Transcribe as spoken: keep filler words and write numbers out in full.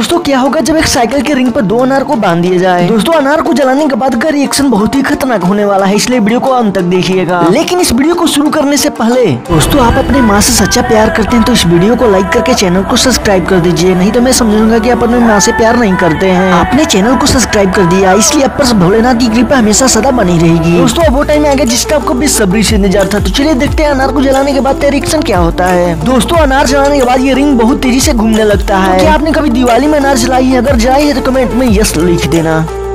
दोस्तों क्या होगा जब एक साइकिल के रिंग पर दो अनार को बांध दिया जाए। दोस्तों अनार को जलाने के बाद का रिएक्शन बहुत ही खतरनाक होने वाला है, इसलिए वीडियो को अंत तक देखिएगा। लेकिन इस वीडियो को शुरू करने से पहले दोस्तों आप अपने माँ से सच्चा प्यार करते हैं तो इस वीडियो को लाइक करके चैनल को सब्सक्राइब कर दीजिए, नहीं तो मैं समझूंगा कि आप अपने माँ से प्यार नहीं करते हैं। आपने चैनल को सब्सक्राइब कर दिया, इसलिए आप पर भोलेनाथ की कृपा हमेशा सदा बनी रहेगी। दोस्तों अब वो टाइम आ गया जिसका आपको बेसब्री से इंतजार था, तो चलिए देखते हैं अनार को जलाने के बाद रिएक्शन क्या होता है। दोस्तों अनार जलाने के बाद ये रिंग बहुत तेजी से घूमने लगता है। क्या आपने कभी दिवाली में अनार जलाई है? अगर जलाई है तो कमेंट में यस लिख देना।